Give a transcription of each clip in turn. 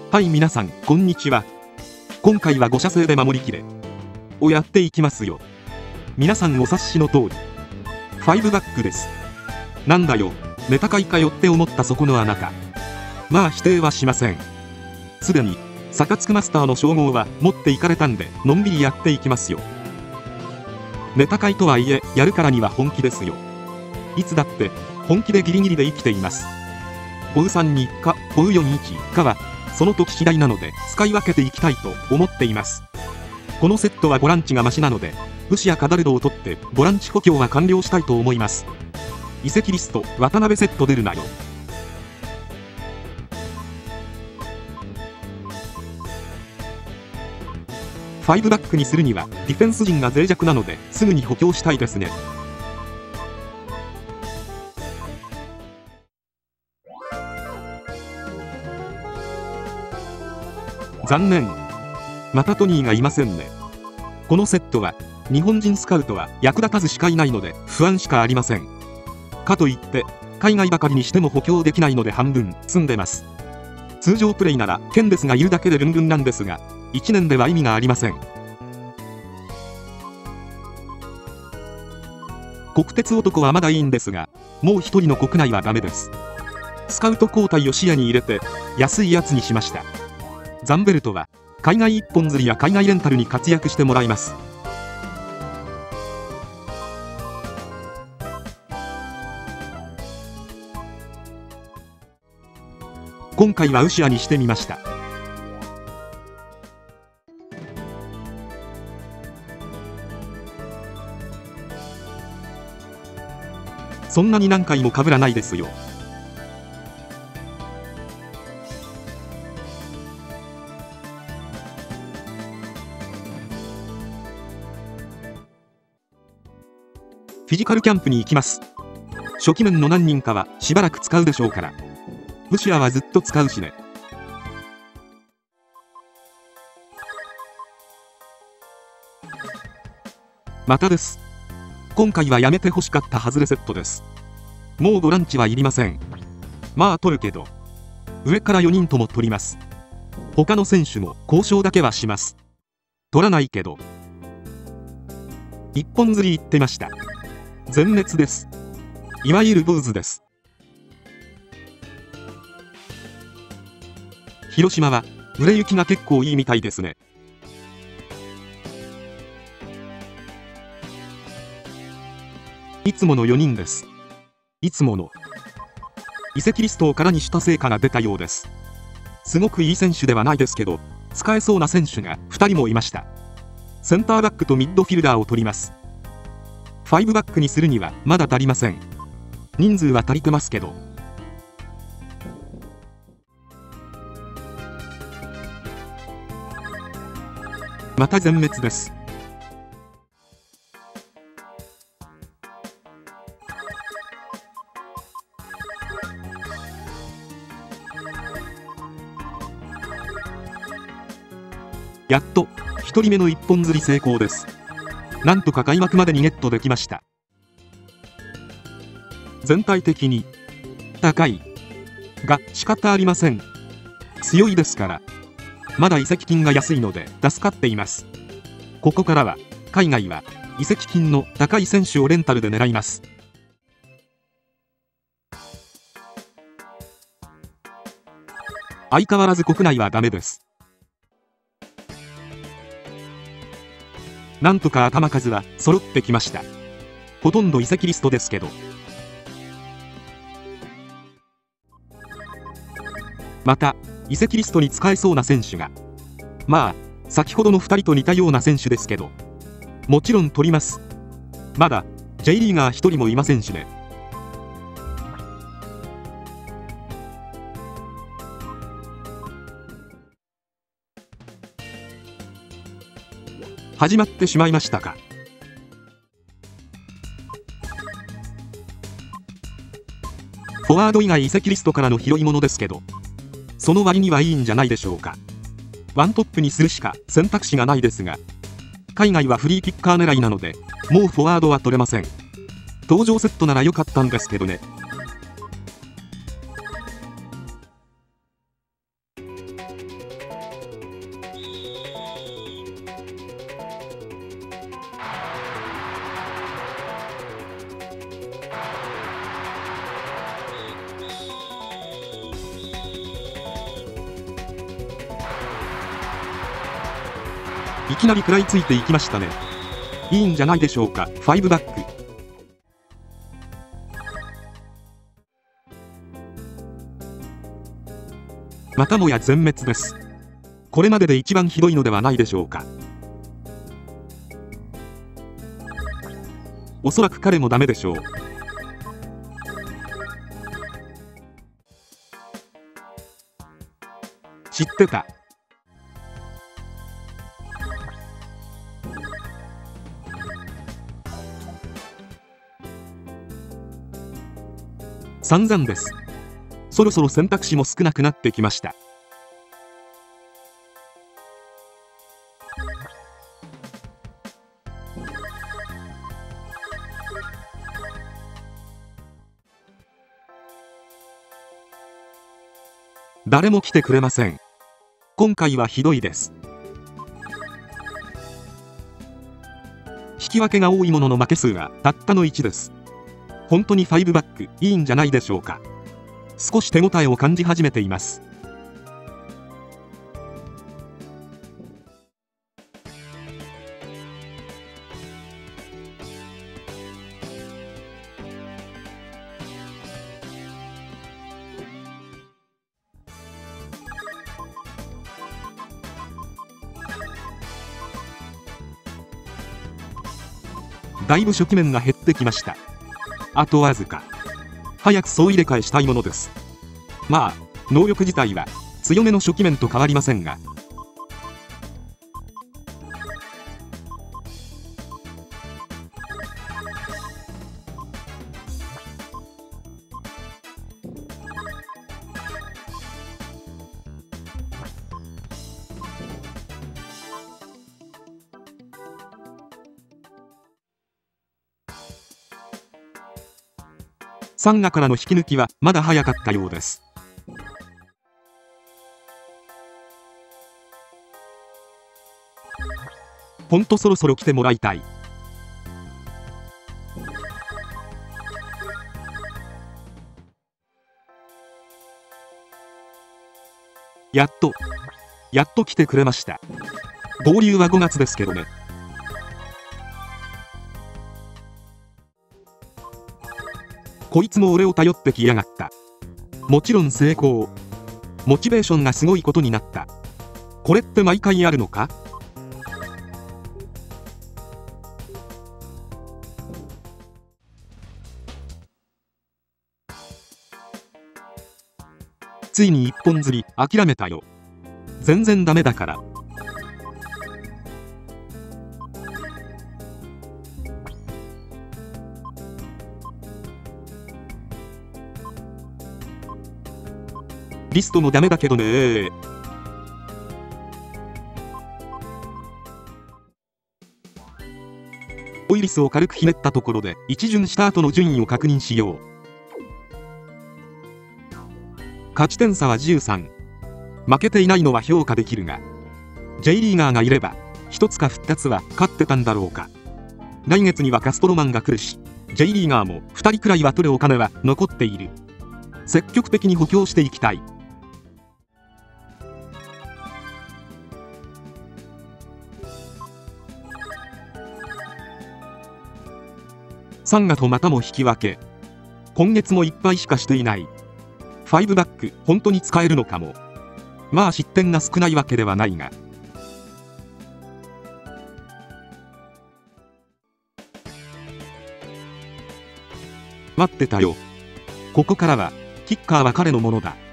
はい皆さんこんにちは。今回は5射精で守りきれをやっていきますよ。皆さんお察しの通り5バックです。なんだよネタ会かよって思ったそこのあなた、まあ否定はしません。すでにサカツクマスターの称号は持っていかれたんでのんびりやっていきますよ。ネタ会とはいえやるからには本気ですよ。いつだって本気でギリギリで生きています。ボウ32かボウ41かはその時次第なので使い分けていきたいと思っています。このセットはボランチがマシなので武士やカダルドを取ってボランチ補強は完了したいと思います。移籍リスト渡辺セット出るなよ。5バックにするにはディフェンス陣が脆弱なのですぐに補強したいですね。残念、またトニーがいませんね。このセットは日本人スカウトは役立たずしかいないので不安しかありません。かといって海外ばかりにしても補強できないので半分積んでます。通常プレイならケンデスがいるだけでルンルンなんですが1年では意味がありません。国鉄男はまだいいんですがもう1人の国内はダメです。スカウト交代を視野に入れて安いやつにしました。ザンベルトは海外一本釣りや海外レンタルに活躍してもらいます。今回はウシアにしてみました。そんなに何回も被らないですよ。フィジカルキャンプに行きます。初期面の何人かはしばらく使うでしょうから。ウシアはずっと使うしね。またです。今回はやめてほしかった外れセットです。もうボランチはいりません。まあ取るけど上から4人とも取ります。他の選手も交渉だけはします。取らないけど一本釣り言ってました。全滅です。いわゆる坊主です。広島は売れ行きが結構いいみたいですね。いつもの4人です。いつもの移籍リストを空にした成果が出たようです。すごくいい選手ではないですけど使えそうな選手が2人もいました。センターバックとミッドフィルダーを取ります。5バックにするにはまだ足りません。人数は足りてますけど。また全滅です。やっと1人目の一本釣り成功です。なんとか開幕までにゲットできました。全体的に高いが仕方ありません。強いですからまだ移籍金が安いので助かっています。ここからは海外は移籍金の高い選手をレンタルで狙います。相変わらず国内はダメです。なんとか頭数は揃ってきました。ほとんど移籍リストですけど。また移籍リストに使えそうな選手がまあ先ほどの2人と似たような選手ですけどもちろん取ります。まだ J リーガー1人もいませんしね。始まってしまいましたか。フォワード以外移籍リストからの拾い物ですけどその割にはいいんじゃないでしょうか。ワントップにするしか選択肢がないですが海外はフリーキッカー狙いなのでもうフォワードは取れません。登場セットなら良かったんですけどね。 いきなり食らいついていきましたね。いいんじゃないでしょうか。5バック。またもや全滅です。これまでで一番ひどいのではないでしょうか。おそらく彼もダメでしょう。知ってた。散々です。そろそろ選択肢も少なくなってきました。誰も来てくれません。今回はひどいです。引き分けが多いものの負け数はたったの1です。本当に5バックいいんじゃないでしょうか。少し手応えを感じ始めています。だいぶ初期面が減ってきました。あとわずか。早く総入れ替えしたいものです。まあ能力自体は強めの初期面と変わりませんが、サンガからの引き抜きはまだ早かったようです。ほんとそろそろ来てもらいたい。やっと来てくれました。合流は5月ですけどね。こいつも俺を頼ってきやがった。もちろん成功。モチベーションがすごいことになった。これって毎回あるのか？ついに一本釣り諦めたよ。全然ダメだから。リストもダメだけどね。オイリスを軽くひねったところで一巡した後の順位を確認しよう。勝ち点差は13。負けていないのは評価できるが、 J リーガーがいれば1つか2つは勝ってたんだろうか。来月にはカストロマンが来るし、 J リーガーも2人くらいは取るお金は残っている。積極的に補強していきたい。3月とまたも引き分け。今月も1敗しかしていない。5バック本当に使えるのかも。まあ失点が少ないわけではないが。待ってたよ。ここからはキッカーは彼のものだ。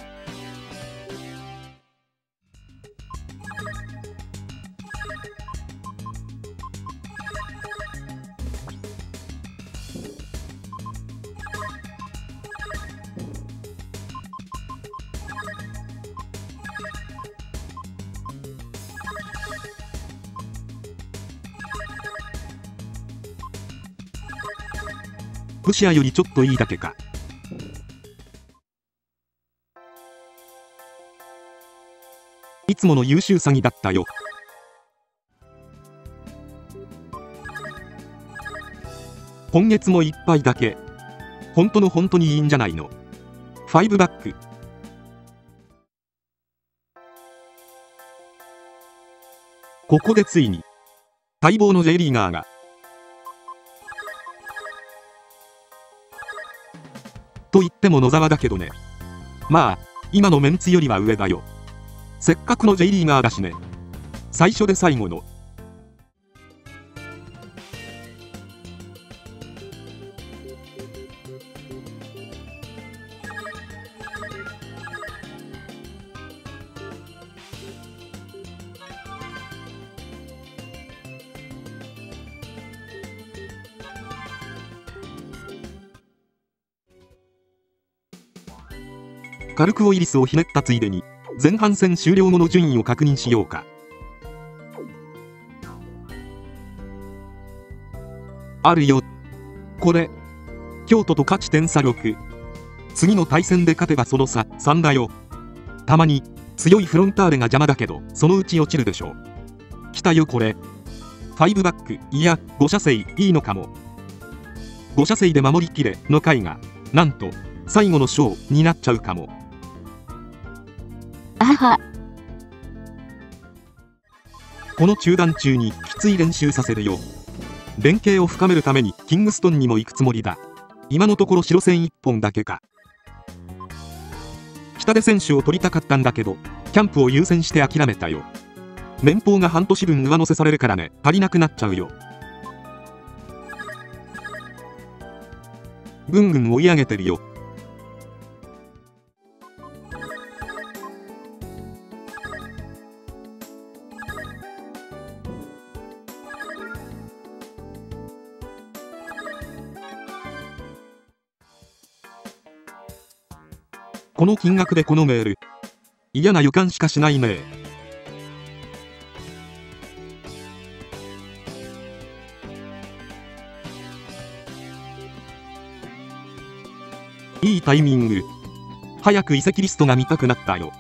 プシアよりちょっといいだけか。いつもの優秀詐欺だったよ。今月も1敗だけ。本当にいいんじゃないの。5バック。ここでついに待望の J リーガーが。と言っても野沢だけどね。まあ今のメンツよりは上だよ。せっかくの J リーガーだしね。最初で最後の。軽くオイリスをひねったついでに前半戦終了後の順位を確認しようか。あるよ。これ京都と勝ち点差6。次の対戦で勝てばその差3だよ。たまに強いフロンターレが邪魔だけどそのうち落ちるでしょ。来たよこれ。5バックいや5射精いいのかも。5射精で守りきれの回がなんと最後の章になっちゃうかも。 あは。 この中断中にきつい練習させるよ。連携を深めるためにキングストンにも行くつもりだ。今のところ白線1本だけか。北出選手を取りたかったんだけどキャンプを優先して諦めたよ。年俸が半年分上乗せされるからね、足りなくなっちゃうよ。ぐんぐん追い上げてるよ。この金額でこのメール、嫌な予感しかしないね。いいタイミング。早く移籍リストが見たくなったよ。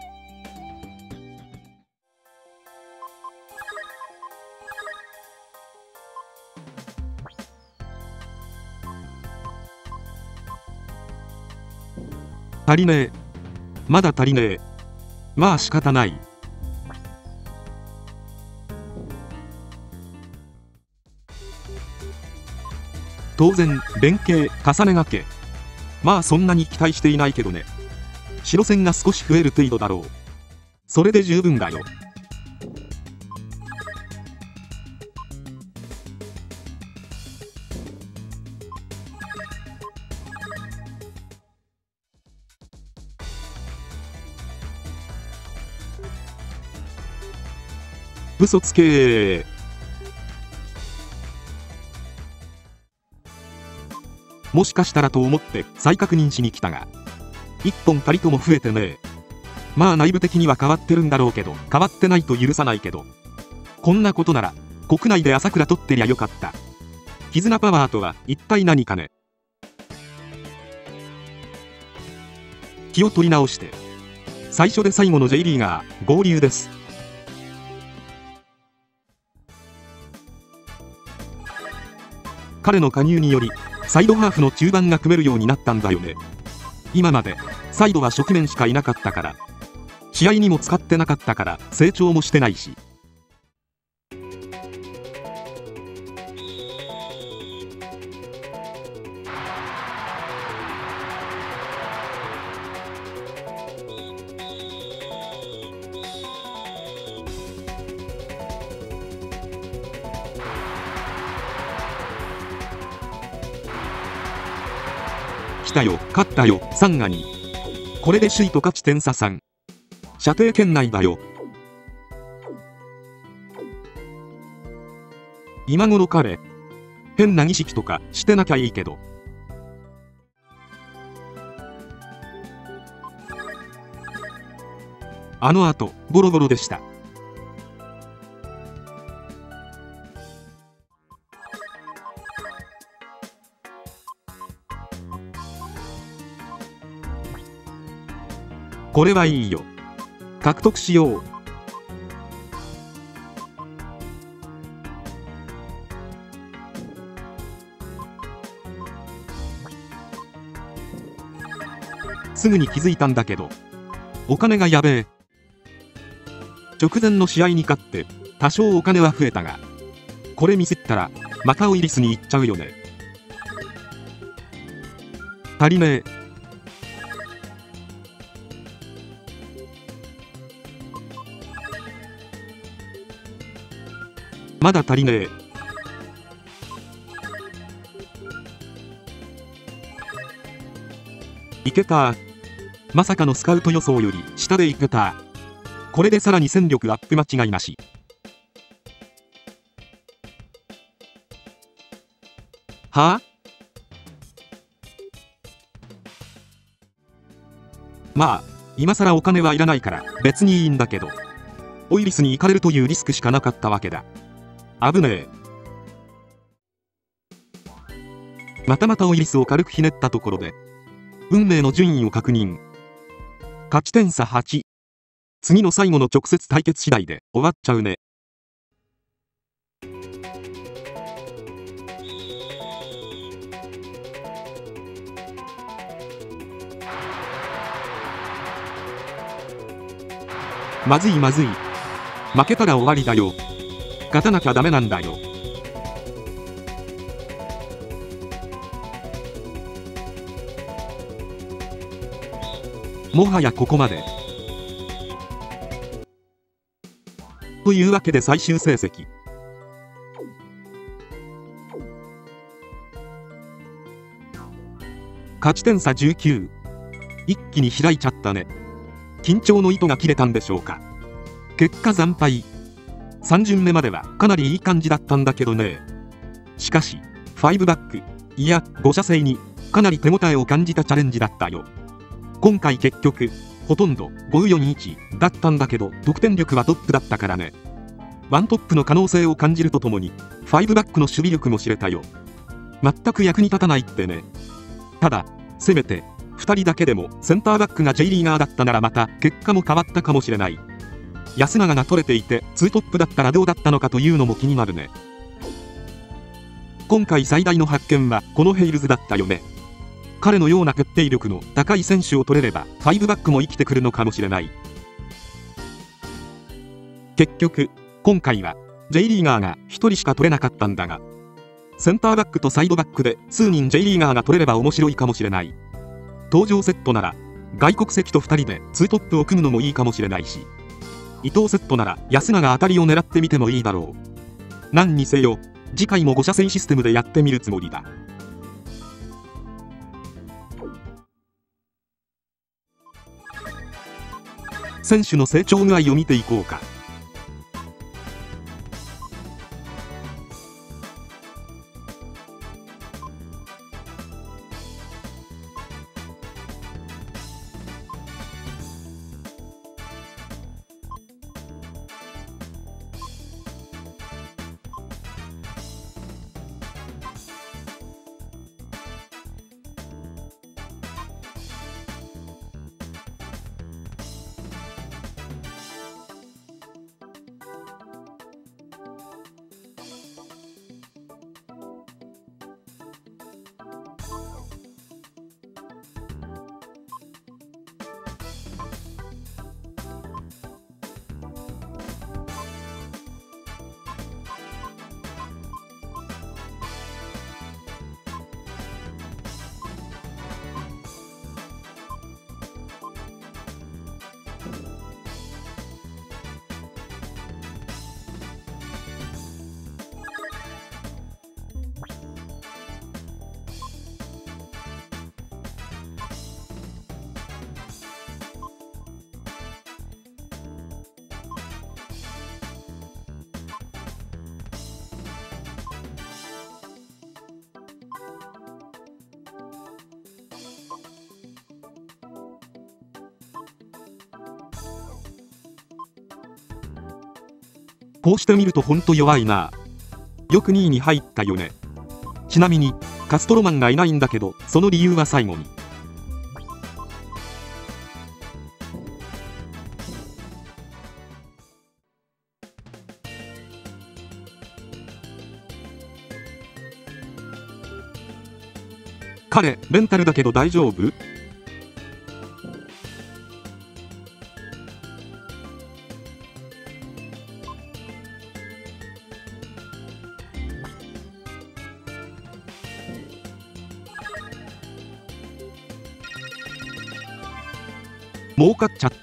足りねえ。まだ足りねえ。まあ仕方ない。当然連携重ねがけ。まあそんなに期待していないけどね。白線が少し増える程度だろう。それで十分だよ。嘘つけー。もしかしたらと思って再確認しに来たが1本たりとも増えてねえ。まあ内部的には変わってるんだろうけど変わってないと許さないけど、こんなことなら国内で朝倉取ってりゃよかった。絆パワーとは一体何かね。気を取り直して最初で最後の J リーガー合流です。彼の加入によりサイドハーフの中盤が組めるようになったんだよね。今までサイドは初期面しかいなかったから、試合にも使ってなかったから成長もしてないし。来たよ、勝ったよ、サンガに。これで首位と勝ち点差3。射程圏内だよ。今頃彼、変な儀式とかしてなきゃいいけど。あの後、ボロボロでした。これはいいよ。獲得しよう。すぐに気づいたんだけど、お金がやべえ。直前の試合に勝って多少お金は増えたが、 これミスったらまたオイリスに行っちゃうよね。足りねえ。まだ足りねえ。いけた。まさかのスカウト予想より下でいけた。これでさらに戦力アップ間違いなし。はあ？まあ今更お金はいらないから別にいいんだけど、オイリスに行かれるというリスクしかなかったわけだ。危ねえ。またまたオイリスを軽くひねったところで運命の順位を確認。勝ち点差8。次の最後の直接対決次第で終わっちゃうね。まずいまずい。負けたら終わりだよ。勝たなきゃダメなんだよ。もはやここまで。というわけで最終成績。勝ち点差19。一気に開いちゃったね。緊張の糸が切れたんでしょうか。結果惨敗。3巡目まではかなりいい感じだったんだけどね。しかし5バック、いや5射精にかなり手応えを感じたチャレンジだったよ。今回結局ほとんど541だったんだけど得点力はトップだったからね。ワントップの可能性を感じるとともに5バックの守備力も知れたよ。全く役に立たないってね。ただせめて2人だけでもセンターバックが J リーガーだったならまた結果も変わったかもしれない。安永が取れていて2トップだったらどうだったのかというのも気になるね。今回最大の発見はこのヘイルズだったよね。彼のような決定力の高い選手を取れれば5バックも生きてくるのかもしれない。結局今回は J リーガーが1人しか取れなかったんだが、センターバックとサイドバックで数人 J リーガーが取れれば面白いかもしれない。登場セットなら外国籍と2人で2トップを組むのもいいかもしれないし、伊藤セットなら安永当たりを狙ってみてもいいだろう。何にせよ次回も5射精システムでやってみるつもりだ。選手の成長具合を見ていこうか。こうしてみるとほんと弱いな。よく2位に入ったよね。ちなみにカストロマンがいないんだけど、その理由は最後に。彼レンタルだけど大丈夫？ 儲かっちゃっ